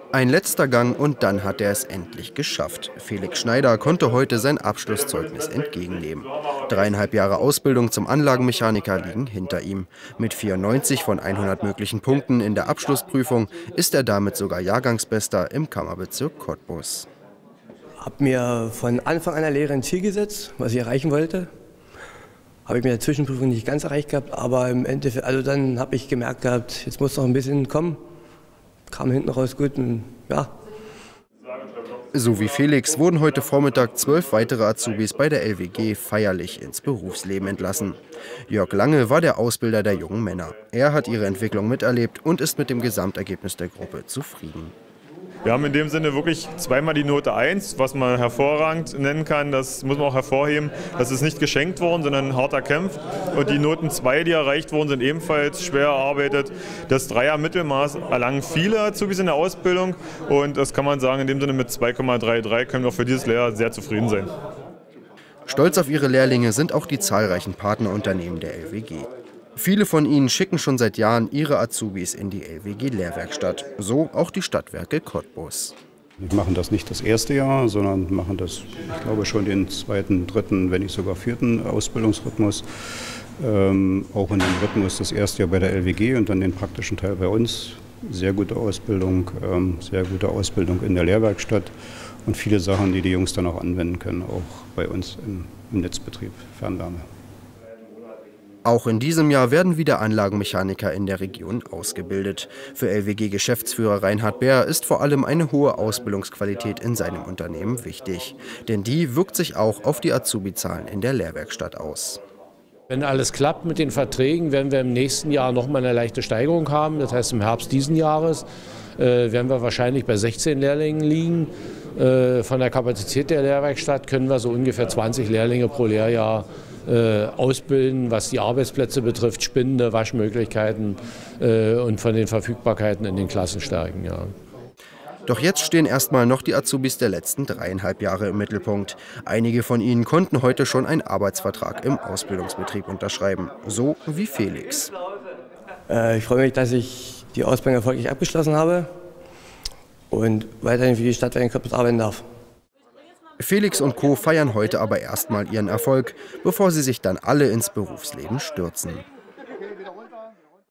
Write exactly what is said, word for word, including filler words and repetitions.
Ein letzter Gang und dann hat er es endlich geschafft. Felix Schneider konnte heute sein Abschlusszeugnis entgegennehmen. Dreieinhalb Jahre Ausbildung zum Anlagenmechaniker liegen hinter ihm. Mit vierundneunzig von hundert möglichen Punkten in der Abschlussprüfung ist er damit sogar Jahrgangsbester im Kammerbezirk Cottbus. Ich habe mir von Anfang an der Lehre ein Ziel gesetzt, was ich erreichen wollte. Habe ich mir in der Zwischenprüfung nicht ganz erreicht gehabt, aber im Endeffekt, also dann habe ich gemerkt gehabt, jetzt muss noch ein bisschen kommen. Kam hinten raus gut und ja. So wie Felix wurden heute Vormittag zwölf weitere Azubis bei der L W G feierlich ins Berufsleben entlassen. Jörg Lange war der Ausbilder der jungen Männer. Er hat ihre Entwicklung miterlebt und ist mit dem Gesamtergebnis der Gruppe zufrieden. Wir haben in dem Sinne wirklich zweimal die Note eins, was man hervorragend nennen kann. Das muss man auch hervorheben. Das ist nicht geschenkt worden, sondern hart erkämpft. Und die Noten zwei, die erreicht wurden, sind ebenfalls schwer erarbeitet. Das Dreier-Mittelmaß erlangen viele Azubis in der Ausbildung. Und das kann man sagen, in dem Sinne mit zwei Komma dreiunddreißig können wir für dieses Lehrjahr sehr zufrieden sein. Stolz auf ihre Lehrlinge sind auch die zahlreichen Partnerunternehmen der L W G. Viele von ihnen schicken schon seit Jahren ihre Azubis in die L W G-Lehrwerkstatt, so auch die Stadtwerke Cottbus. Wir machen das nicht das erste Jahr, sondern machen das, ich glaube, schon den zweiten, dritten, wenn nicht sogar vierten Ausbildungsrhythmus. Ähm, auch in dem Rhythmus das erste Jahr bei der L W G und dann den praktischen Teil bei uns. Sehr gute Ausbildung, ähm, sehr gute Ausbildung in der Lehrwerkstatt und viele Sachen, die die Jungs dann auch anwenden können, auch bei uns im, im Netzbetrieb, Fernwärme. Auch in diesem Jahr werden wieder Anlagenmechaniker in der Region ausgebildet. Für L W G-Geschäftsführer Reinhard Bär ist vor allem eine hohe Ausbildungsqualität in seinem Unternehmen wichtig. Denn die wirkt sich auch auf die Azubi-Zahlen in der Lehrwerkstatt aus. Wenn alles klappt mit den Verträgen, werden wir im nächsten Jahr noch mal eine leichte Steigerung haben. Das heißt, im Herbst diesen Jahres äh, werden wir wahrscheinlich bei sechzehn Lehrlingen liegen. Äh, von der Kapazität der Lehrwerkstatt können wir so ungefähr zwanzig Lehrlinge pro Lehrjahr Äh, ausbilden, was die Arbeitsplätze betrifft, Spinde, Waschmöglichkeiten äh, und von den Verfügbarkeiten in den Klassenstärken. Ja. Doch jetzt stehen erstmal noch die Azubis der letzten dreieinhalb Jahre im Mittelpunkt. Einige von ihnen konnten heute schon einen Arbeitsvertrag im Ausbildungsbetrieb unterschreiben, so wie Felix. Äh, ich freue mich, dass ich die Ausbildung erfolgreich abgeschlossen habe und weiterhin für die Stadtwerke Cottbus arbeiten darf. Felix und Co. feiern heute aber erstmal ihren Erfolg, bevor sie sich dann alle ins Berufsleben stürzen.